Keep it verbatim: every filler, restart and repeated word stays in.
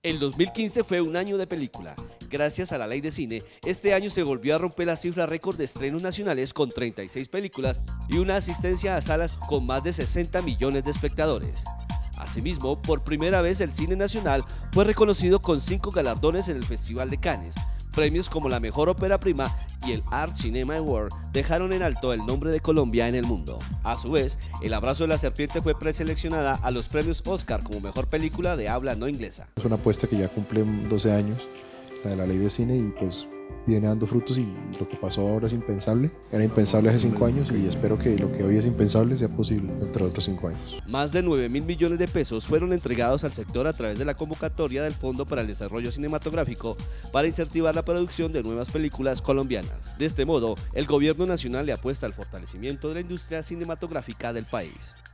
El dos mil quince fue un año de película. Gracias a la ley de cine, este año se volvió a romper la cifra récord de estrenos nacionales con treinta y seis películas y una asistencia a salas con más de sesenta millones de espectadores. Asimismo, por primera vez el cine nacional fue reconocido con cinco galardones en el Festival de Cannes. Premios como la Mejor Ópera Prima y el Art Cinema Award dejaron en alto el nombre de Colombia en el mundo. A su vez, El Abrazo de la Serpiente fue preseleccionada a los premios Oscar como Mejor Película de habla no inglesa. Es una apuesta que ya cumple doce años, la de la ley de cine, y pues viene dando frutos, y lo que pasó ahora es impensable. Era impensable hace cinco años y espero que lo que hoy es impensable sea posible dentro de otros cinco años. Más de nueve mil millones de pesos fueron entregados al sector a través de la convocatoria del Fondo para el Desarrollo Cinematográfico para incentivar la producción de nuevas películas colombianas. De este modo, el gobierno nacional le apuesta al fortalecimiento de la industria cinematográfica del país.